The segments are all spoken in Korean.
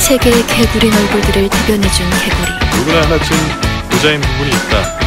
세계의 개구린 얼굴들을 대변해준 개구리. 누구나 하나쯤 부자인 부분이 있다.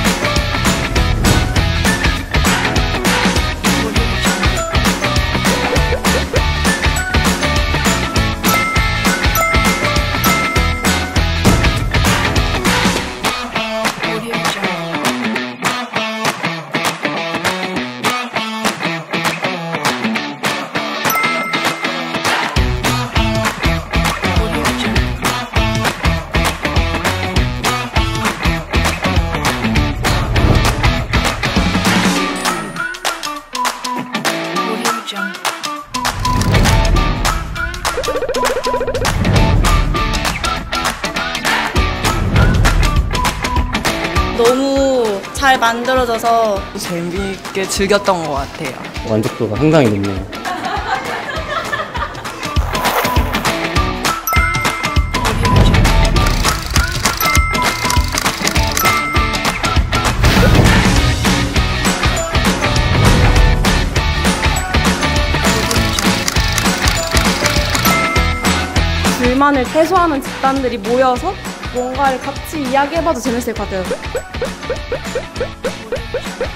너무 잘 만들어져서 재미있게 즐겼던 것 같아요. 만족도가 상당히 높네요. 불만을 해소하는 집단들이 모여서 뭔가를 같이 이야기해봐도 재밌을 것 같아요.